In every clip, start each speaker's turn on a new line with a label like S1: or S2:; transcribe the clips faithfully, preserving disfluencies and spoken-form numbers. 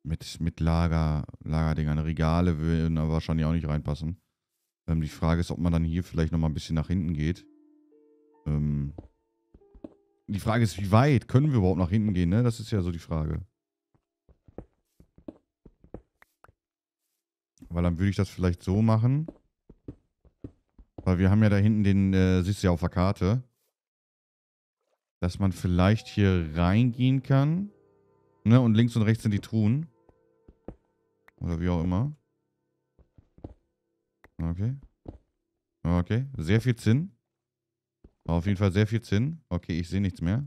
S1: Mit, mit Lager, Lagerdingern. Regale würden aber wahrscheinlich auch nicht reinpassen. Ähm, die Frage ist, ob man dann hier vielleicht nochmal ein bisschen nach hinten geht. Ähm, die Frage ist, wie weit können wir überhaupt nach hinten gehen, ne? Das ist ja so die Frage. Weil dann würde ich das vielleicht so machen. Weil wir haben ja da hinten den, äh, siehst du ja auf der Karte, dass man vielleicht hier reingehen kann. Ne? Und links und rechts sind die Truhen. Oder wie auch immer. Okay. Okay. Sehr viel Zinn. Auf jeden Fall sehr viel Zinn. Okay, ich sehe nichts mehr.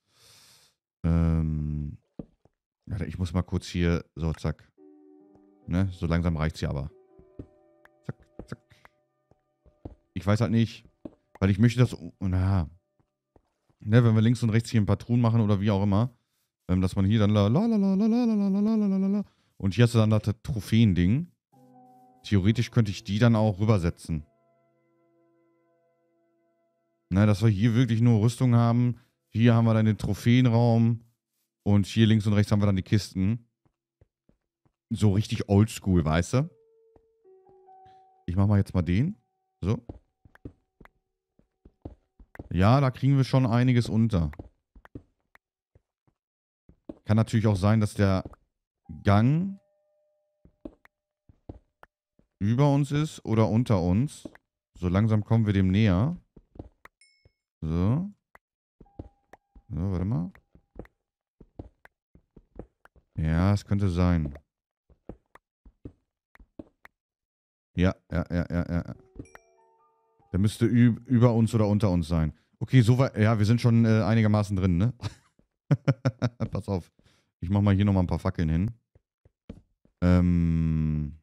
S1: Ähm. Warte, ich muss mal kurz hier. So, zack. Ne? So langsam reicht's hier aber. Zack, zack. Ich weiß halt nicht. Weil ich möchte das. Na. Ne, wenn wir links und rechts hier ein paar Truhen machen oder wie auch immer. Ähm, dass man hier dann la la la la la la la la la la la la. Und hier hast du dann das Trophäen-Ding. Theoretisch könnte ich die dann auch rübersetzen. Na, dass wir hier wirklich nur Rüstung haben. Hier haben wir dann den Trophäenraum. Und hier links und rechts haben wir dann die Kisten. So richtig oldschool, weißt du? Ich mach mal jetzt mal den. So. Ja, da kriegen wir schon einiges unter. Kann natürlich auch sein, dass der Gang über uns ist oder unter uns. So langsam kommen wir dem näher. So. So, warte mal. Ja, es könnte sein. Ja, ja, ja, ja, ja. Der müsste über uns oder unter uns sein. Okay, so weit. Ja, wir sind schon äh, einigermaßen drin, ne? Pass auf. Ich mach mal hier nochmal ein paar Fackeln hin. Ähm.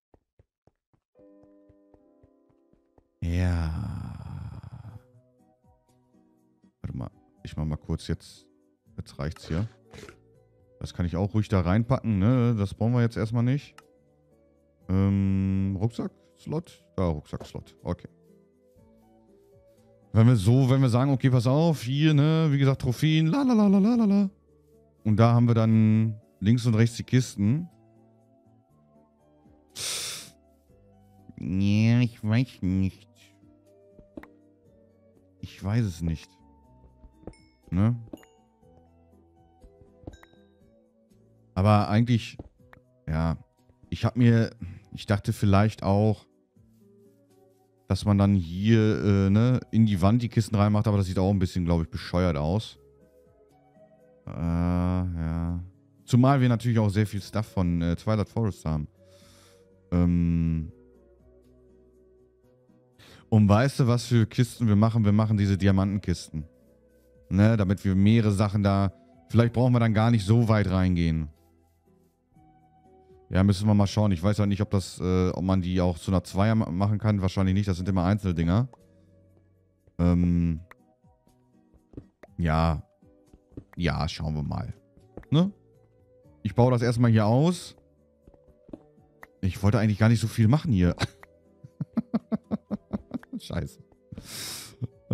S1: Ja. Warte mal. Ich mach mal kurz jetzt. Jetzt reicht's hier. Das kann ich auch ruhig da reinpacken, ne? Das brauchen wir jetzt erstmal nicht. Ähm, Rucksack-Slot? Da, Rucksack-Slot. Okay. Wenn wir so, wenn wir sagen, okay, pass auf, hier, ne, wie gesagt, Trophäen, la la la la la la. Und da haben wir dann links und rechts die Kisten. Ja, ich weiß nicht. Ich weiß es nicht. Ne? Aber eigentlich, ja, ich habe mir, ich dachte vielleicht auch, dass man dann hier, äh, ne, in die Wand die Kisten reinmacht, aber das sieht auch ein bisschen, glaube ich, bescheuert aus. Äh, ja. Zumal wir natürlich auch sehr viel Stuff von äh, Twilight Forest haben. Ähm. Und weißt du, was für Kisten wir machen? Wir machen diese Diamantenkisten. Ne, damit wir mehrere Sachen da. Vielleicht brauchen wir dann gar nicht so weit reingehen. Ja, müssen wir mal schauen. Ich weiß halt nicht, ob das, äh, ob man die auch zu einer Zweier machen kann. Wahrscheinlich nicht. Das sind immer Einzeldinger. Ähm. Ja. Ja, schauen wir mal. Ne? Ich baue das erstmal hier aus. Ich wollte eigentlich gar nicht so viel machen hier. Scheiße. Äh.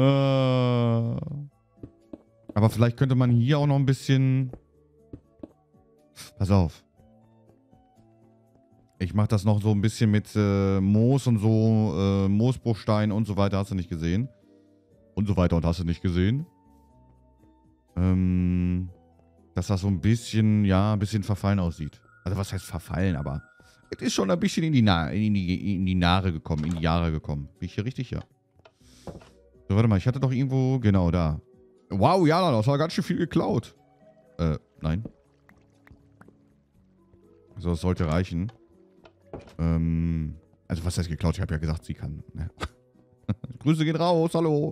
S1: Aber vielleicht könnte man hier auch noch ein bisschen... Pass auf. Ich mache das noch so ein bisschen mit äh, Moos und so, äh, Moosbruchstein und so weiter. Hast du nicht gesehen? Und so weiter und hast du nicht gesehen? Ähm, dass das so ein bisschen, ja, ein bisschen verfallen aussieht. Also was heißt verfallen, aber es ist schon ein bisschen in die, Na in die, in die Nare gekommen, in die Jahre gekommen. Bin ich hier richtig? Ja. So, warte mal, ich hatte doch irgendwo, genau, da. Wow, ja, das war ganz schön viel geklaut. Äh, nein. So, das sollte reichen. Ähm, also was heißt geklaut? Ich habe ja gesagt, sie kann. Ne? Grüße gehen raus, hallo.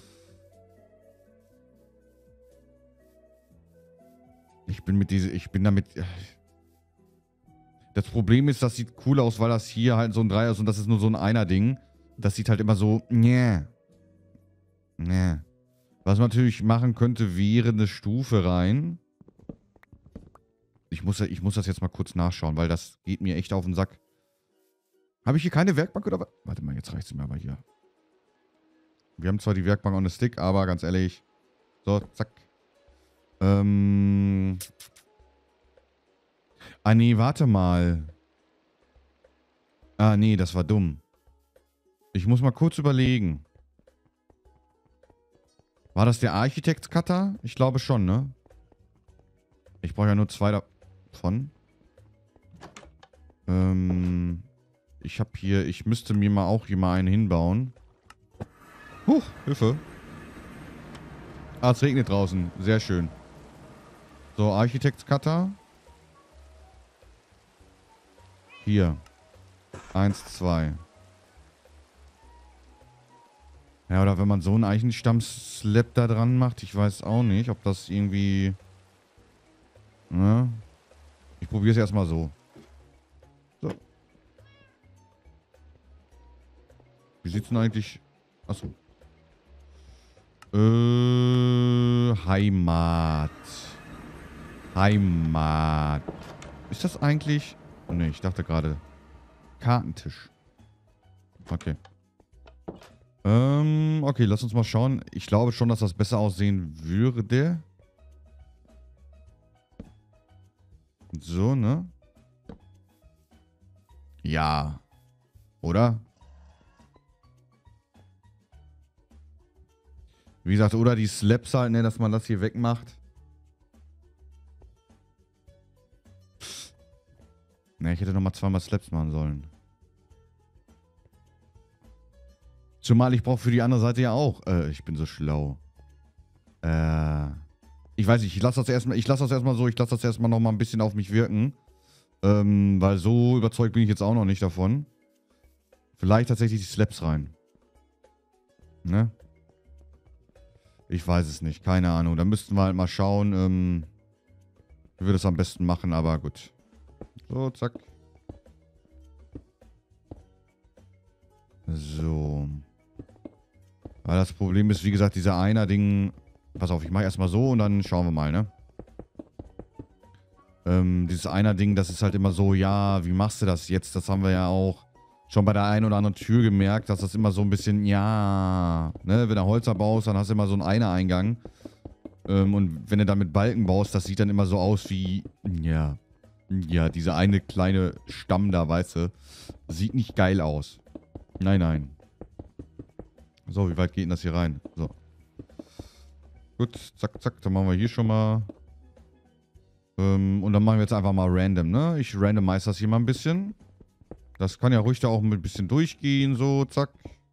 S1: Ich bin mit diese, ich bin damit... Das Problem ist, das sieht cool aus, weil das hier halt so ein Dreier ist und das ist nur so ein Einer-Ding. Das sieht halt immer so... Nee. Nee. Was man natürlich machen könnte, wäre eine Stufe rein. Ich muss, ich muss das jetzt mal kurz nachschauen, weil das geht mir echt auf den Sack. Habe ich hier keine Werkbank oder was? Warte mal, jetzt reicht es mir aber hier. Wir haben zwar die Werkbank on the Stick, aber ganz ehrlich. So, zack. Ähm. Ah, nee, warte mal. Ah, nee, das war dumm. Ich muss mal kurz überlegen. War das der Architekt-Cutter? Ich glaube schon, ne? Ich brauche ja nur zwei davon. Ähm, ich habe hier... Ich müsste mir mal auch hier mal einen hinbauen. Huch, Hilfe. Ah, es regnet draußen. Sehr schön. So, Architekt-Cutter. Hier. Eins, zwei. Ja, oder wenn man so einen Eichenstamm-Slab da dran macht, ich weiß auch nicht, ob das irgendwie... Ne? Ich probiere es erstmal so. So. Wie sieht's denn eigentlich... Achso. Äh, Heimat. Heimat. Ist das eigentlich... Ne, ich dachte gerade... Kartentisch. Okay. Ähm, okay, lass uns mal schauen. Ich glaube schon, dass das besser aussehen würde. So, ne? Ja. Oder? Wie gesagt, oder die Slaps halt, ne, dass man das hier wegmacht. Ne, ich hätte nochmal zweimal Slaps machen sollen. Zumal ich brauche für die andere Seite ja auch. Äh, ich bin so schlau. Äh. Ich weiß nicht, ich lasse das erstmal, ich lasse das erstmal so, ich lasse das erstmal nochmal ein bisschen auf mich wirken. Ähm, weil so überzeugt bin ich jetzt auch noch nicht davon. Vielleicht tatsächlich die Slaps rein. Ne? Ich weiß es nicht, keine Ahnung. Da müssten wir halt mal schauen, ähm, wie wir das am besten machen, aber gut. So, zack. So. Weil das Problem ist, wie gesagt, dieser Einer-Ding... Pass auf, ich mache erstmal so und dann schauen wir mal, ne? Ähm, dieses Einer-Ding, das ist halt immer so, ja, wie machst du das jetzt? Das haben wir ja auch schon bei der einen oder anderen Tür gemerkt, dass das immer so ein bisschen, ja, ne? Wenn du Holzer baust, dann hast du immer so einen Einer-Eingang. Ähm, und wenn du dann mit Balken baust, das sieht dann immer so aus wie, ja, ja, dieser eine kleine Stamm da, weißt du? Sieht nicht geil aus. Nein, nein. So, wie weit geht denn das hier rein? So. Gut, zack, zack, dann machen wir hier schon mal. Ähm, und dann machen wir jetzt einfach mal random, ne? Ich randomize das hier mal ein bisschen. Das kann ja ruhig da auch ein bisschen durchgehen, so, zack.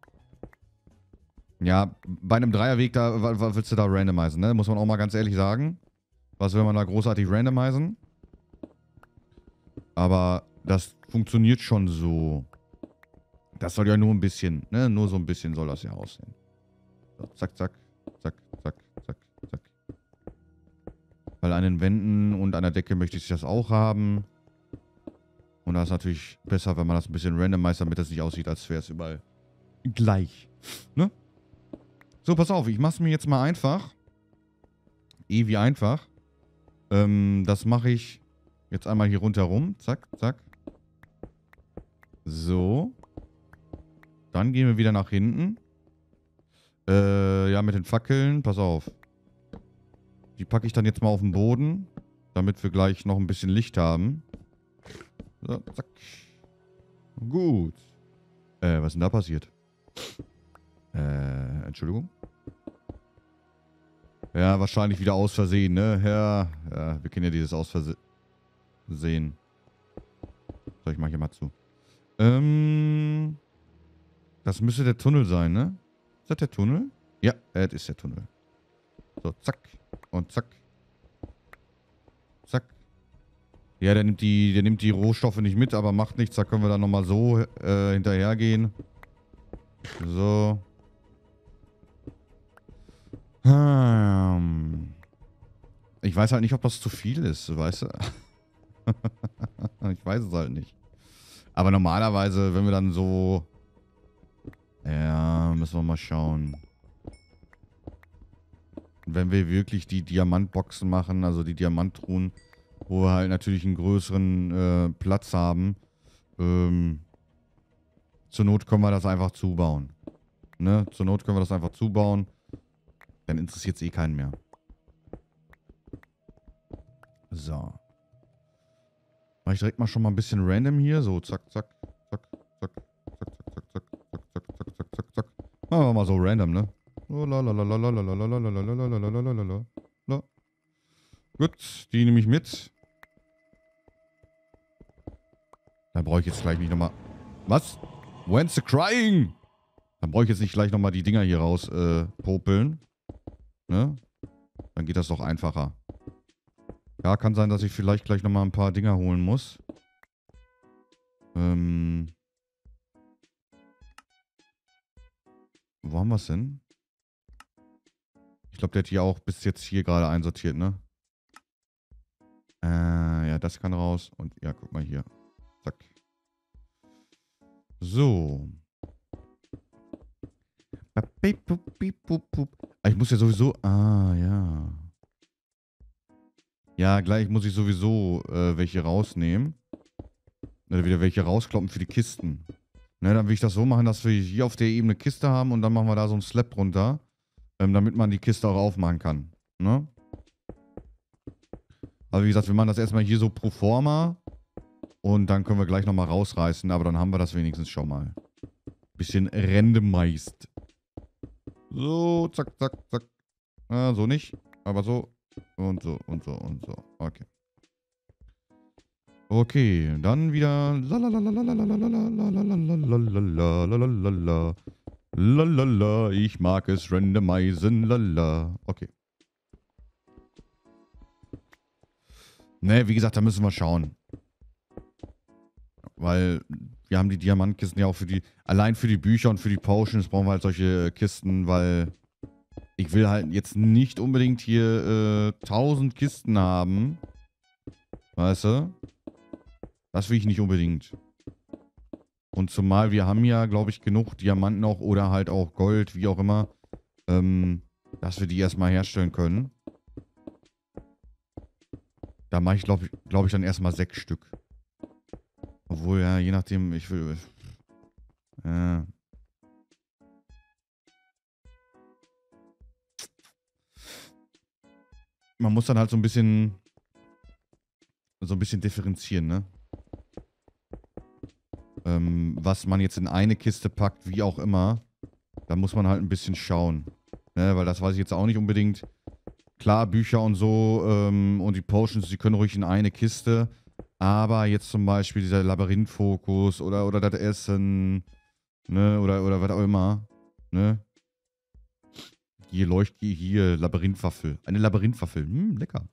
S1: Ja, bei einem Dreierweg, da was willst du da randomisieren, ne? Muss man auch mal ganz ehrlich sagen. Was will man da großartig randomisieren? Aber das funktioniert schon so. Das soll ja nur ein bisschen, ne? Nur so ein bisschen soll das ja aussehen. So, zack, zack, zack, zack, zack, zack. Weil an den Wänden und an der Decke möchte ich das auch haben. Und da ist natürlich besser, wenn man das ein bisschen randomisiert, damit das nicht aussieht, als wäre es überall gleich. Ne? So, pass auf, ich mach's mir jetzt mal einfach. Eh wie einfach. Ähm, das mache ich jetzt einmal hier rundherum. Zack, zack. So. Dann gehen wir wieder nach hinten. Äh, ja, mit den Fackeln. Pass auf. Die packe ich dann jetzt mal auf den Boden, damit wir gleich noch ein bisschen Licht haben. So, zack. Gut. Äh, was ist denn da passiert? Äh, Entschuldigung. Ja, wahrscheinlich wieder aus Versehen, ne? Ja, ja, wir kennen ja dieses Aus Versehen. So, ich mach hier mal zu. Ähm, das müsste der Tunnel sein, ne? Ist das der Tunnel? Ja, äh, das ist der Tunnel. So, zack. Und zack. Zack. Ja, der nimmt die, der nimmt die Rohstoffe nicht mit, aber macht nichts. Da können wir dann nochmal so äh, hinterhergehen. So. Hm. Ich weiß halt nicht, ob das zu viel ist, weißt du? Ich weiß es halt nicht. Aber normalerweise, wenn wir dann so... Ja, müssen wir mal schauen. Wenn wir wirklich die Diamantboxen machen, also die Diamanttruhen, wo wir halt natürlich einen größeren äh, Platz haben, ähm, zur Not können wir das einfach zubauen. Ne? Zur Not können wir das einfach zubauen. Dann interessiert es eh keinen mehr. So. Mach ich direkt mal schon mal ein bisschen random hier. So, zack, zack, zack, zack, zack, zack, zack, zack, zack, zack, zack, zack, zack, zack. Machen wir mal so random, ne? Oh, la, la, la, la, la, la, la, la, la, la, la, la, la, la, la, la. Gut, die nehme ich mit. Dann brauche ich jetzt gleich nicht nochmal... Was? When's the crying? Dann brauche ich jetzt nicht gleich nochmal die Dinger hier raus äh, popeln. Ne? Dann geht das doch einfacher. Ja, kann sein, dass ich vielleicht gleich nochmal ein paar Dinger holen muss. Ähm... Wo haben wir es denn? Ich glaube, der hat hier auch bis jetzt hier gerade einsortiert, ne? Äh, ja, das kann raus. Und ja, guck mal hier. Zack. So. Ich muss ja sowieso... Ah, ja. Ja, gleich muss ich sowieso äh, welche rausnehmen. Oder wieder welche rauskloppen für die Kisten. Ne, dann will ich das so machen, dass wir hier auf der Ebene Kiste haben und dann machen wir da so einen Slab runter. Ähm, damit man die Kiste auch aufmachen kann. Ne? Also wie gesagt, wir machen das erstmal hier so pro forma. Und dann können wir gleich nochmal rausreißen. Aber dann haben wir das wenigstens schon mal. Bisschen randomized. So, zack, zack, zack. Äh, so nicht. Aber so. Und so, und so, und so. Okay. Okay, dann wieder. Lalala, ich mag es randomisieren. Lala. Okay. Ne, wie gesagt, da müssen wir schauen. Weil wir haben die Diamantkisten ja auch für die, allein für die Bücher und für die Potions brauchen wir halt solche Kisten, weil ich will halt jetzt nicht unbedingt hier äh, tausend Kisten haben. Weißt du? Das will ich nicht unbedingt. Und zumal wir haben ja, glaube ich, genug Diamanten auch oder halt auch Gold, wie auch immer, ähm, dass wir die erstmal herstellen können. Da mache ich, glaube ich, glaub ich, dann erstmal sechs Stück. Obwohl, ja, je nachdem, ich will... Äh, man muss dann halt so ein bisschen... So ein bisschen differenzieren, ne? Ähm, was man jetzt in eine Kiste packt, wie auch immer. Da muss man halt ein bisschen schauen. Ne? Weil das weiß ich jetzt auch nicht unbedingt. Klar, Bücher und so ähm, und die Potions, die können ruhig in eine Kiste. Aber jetzt zum Beispiel dieser Labyrinth-Fokus oder, oder das Essen, ne, oder, oder was auch immer, ne. Hier leuchtet hier Labyrinthwaffel. Eine Labyrinthwaffel. Hm, lecker.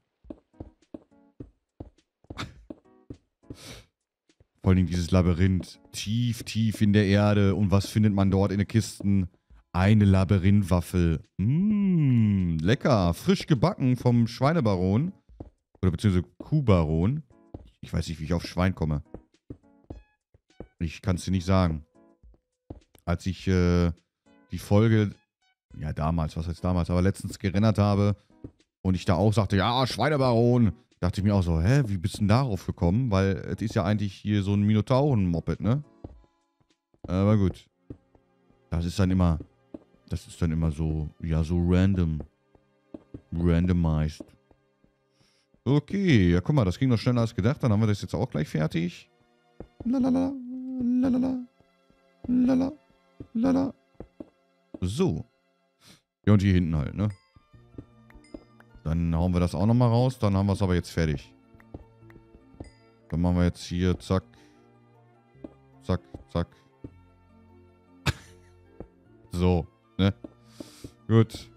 S1: Vor allem dieses Labyrinth. Tief, tief in der Erde. Und was findet man dort in den Kisten? Eine Labyrinthwaffel. Mmh, lecker. Frisch gebacken vom Schweinebaron. Oder beziehungsweise Kuhbaron. Ich weiß nicht, wie ich auf Schwein komme. Ich kann es dir nicht sagen. Als ich äh, die Folge, ja damals, was heißt damals, aber letztens gerendert habe und ich da auch sagte, ja, Schweinebaron, dachte ich mir auch so, hä, wie bist du denn darauf gekommen? Weil es ist ja eigentlich hier so ein Minotauren-Moped, ne? Aber gut. Das ist dann immer, das ist dann immer so, ja, so random. Randomized. Okay, ja guck mal, das ging noch schneller als gedacht. Dann haben wir das jetzt auch gleich fertig. Lalala, lalala, lalala, lalala. So. Ja, und hier hinten halt, ne? Dann hauen wir das auch nochmal raus. Dann haben wir es aber jetzt fertig. Dann machen wir jetzt hier, zack. Zack, zack. So, ne? Gut.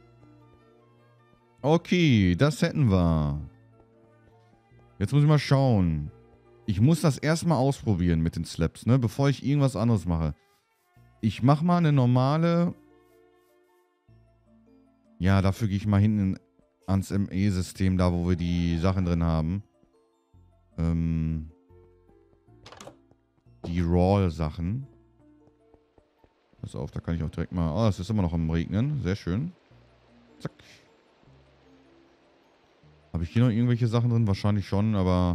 S1: Okay, das hätten wir. Jetzt muss ich mal schauen. Ich muss das erstmal ausprobieren mit den Slaps, ne? Bevor ich irgendwas anderes mache. Ich mache mal eine normale... Ja, dafür gehe ich mal hinten ans M E-System, da wo wir die Sachen drin haben. Ähm... Die Raw-Sachen. Pass auf, da kann ich auch direkt mal... Oh, es ist immer noch am Regnen. Sehr schön. Zack. Habe ich hier noch irgendwelche Sachen drin? Wahrscheinlich schon, aber...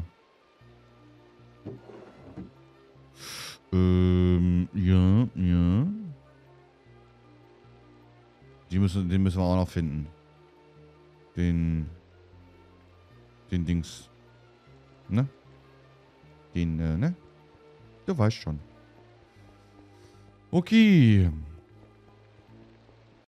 S1: Ähm, ja, ja. Die müssen, den müssen wir auch noch finden. Den... Den Dings. Ne? Den, äh, ne? Du weißt schon. Okay.